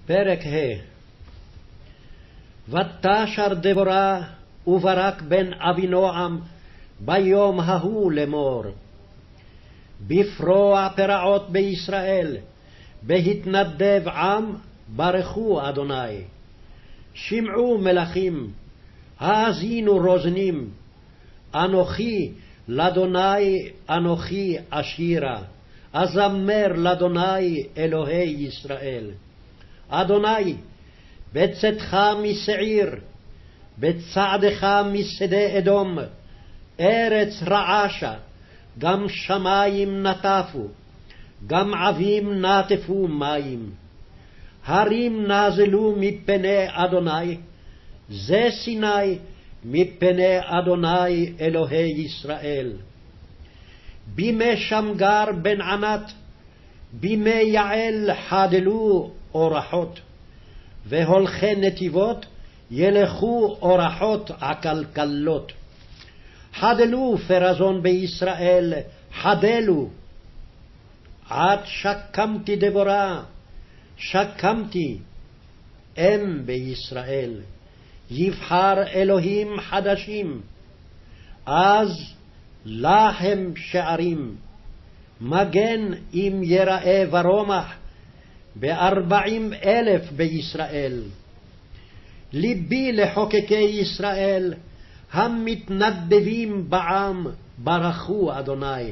פרק ה' ותשר דבורה וברק בן אבינועם ביום ההוא לאמור, בפרוע פרעות בישראל, בהתנדב עם, ברכו אדוני. שמעו מלכים, האזינו רוזנים, אנוכי לאדוני אנוכי אשירה, אזמר לאדוני אלוהי ישראל. אדוני, בצאתך משעיר, בצעדך משדה אדום, ארץ רעשה, גם שמים נטפו, גם עבים נטפו מים. הרים נזלו מפני אדוני, זה סיני מפני אדוני אלוהי ישראל. בימי שמגר בן ענת, בימי יעל חדלו אורחות, והולכי נתיבות ילכו אורחות עקלקלות. חדלו פרזון בישראל, חדלו. עד שקמתי דבורה, שקמתי אם בישראל. יבחר אלוהים חדשים, אז להם שערים. מגן אם יראה ורומח, 40,000 בישראל. ליבי לחוקקי ישראל, המתנדבים בעם, ברכו אדוני.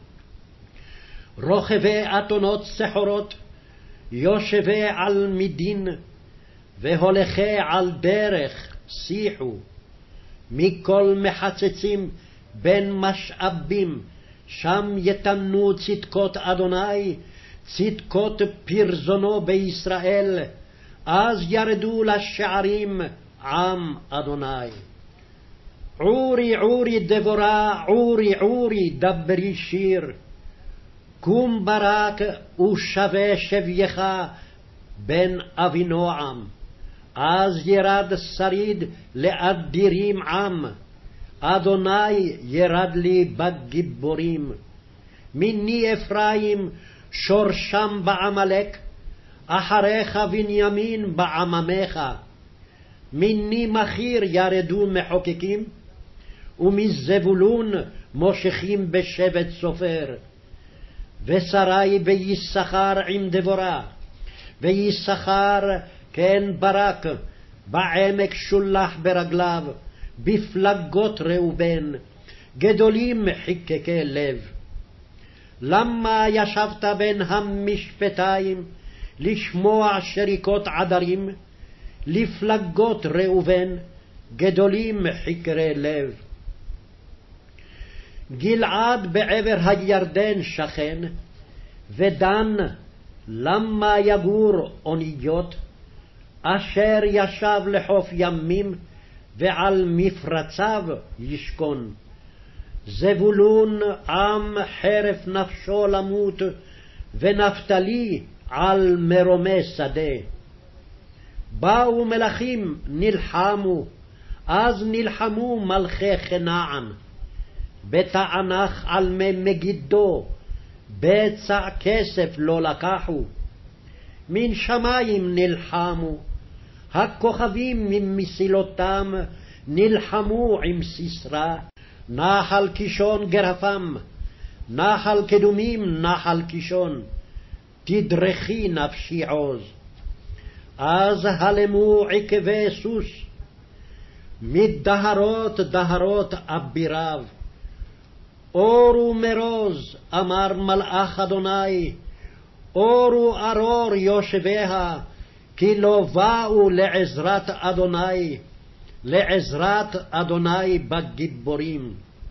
רוכבי אתונות סחורות, יושבי על מדין, והולכי על דרך שיחו. מכל מחצצים בין משאבים, שם יתנו צדקות אדוני, צדקות פרזונו בישראל, אז ירדו לשערים עם אדוני. עורי עורי דבורה, עורי עורי דברי שיר, קום ברק ושווה שבייך בן אבינועם, אז ירד שריד לאדירים עם, אדוני ירד לי בגיבורים. מיני אפרים שורשם בעמלק, אחריך בנימין בעממך. מיני מחיר ירדו מחוקקים, ומזבולון מושכים בשבט סופר. ושרי ביששכר עם דבורה, ויששכר כן ברק, בעמק שולח ברגליו, בפלגות ראובן, גדולים חיקקי לב. למה ישבת בין המשפטיים, לשמוע שריקות עדרים, לפלגות ראובן, גדולים חקרי לב. גלעד בעבר הירדן שכן, ודן למה יגור אוניות, אשר ישב לחוף ימים, ועל מפרציו ישכון. זבולון עם חרף נפשו למות, ונפתלי על מרומי שדה. באו מלכים נלחמו, אז נלחמו מלכי כנען. בתענך על מי מגידו, בצע כסף לא לקחו. מן שמיים נלחמו, הכוכבים ממסילותם נלחמו עם סיסרא. נחל קישון גרפם, נחל קדומים נחל קישון, תדרכי נפשי עוז. אז הלמו עקבי סוס, מדהרות דהרות אביריו. אור ומרוז, אמר מלאך אדוני, אור וארור יושביה, כי לא באו לעזרת אדוני, לעזרת אדוני בגיבורים.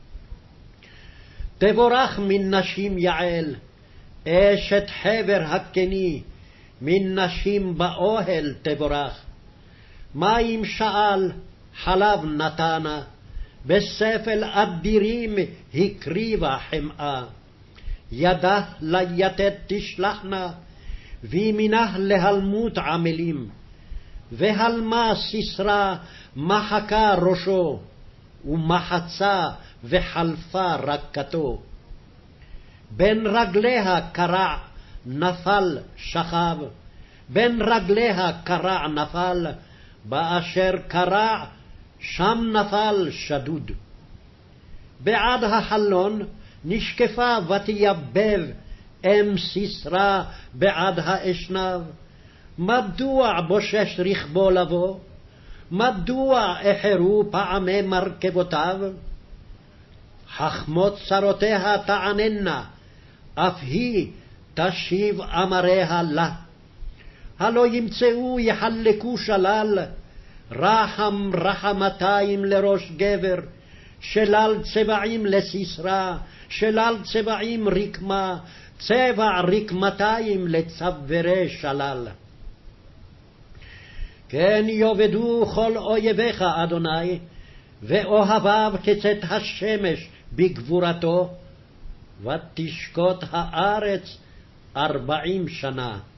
תבורך מן נשים יעל, אשת חבר הקני, מן נשים באוהל תבורך. מים שאל, חלב נתנה, בספל אדירים הקריבה חמאה. ידה ליתד תשלחנה, וימינך להלמות עמלים. והלמה סיסרא מחקה ראשו, ומחצה וחלפה רקתו. בין רגליה קרע, נפל שכב, בין רגליה קרע נפל, באשר קרע שם נפל שדוד. בעד החלון נשקפה ותייבב אם סיסרא בעד האשנב. מדוע בושש רכבו לבוא? מדוע אחרו פעמי מרכבותיו? חכמות צרותיה תעננה, אף היא תשיב אמריה לה. הלא ימצאו יחלקו שלל, רחם רחמתיים לראש גבר, שלל צבעים לסיסרא, שלל צבעים רקמה, צבע רקמתיים לצווארי שלל. כן יאבדו כל אויביך אדוני, ואוהביו כצאת השמש בגבורתו, ותשקוט הארץ 40 שנה.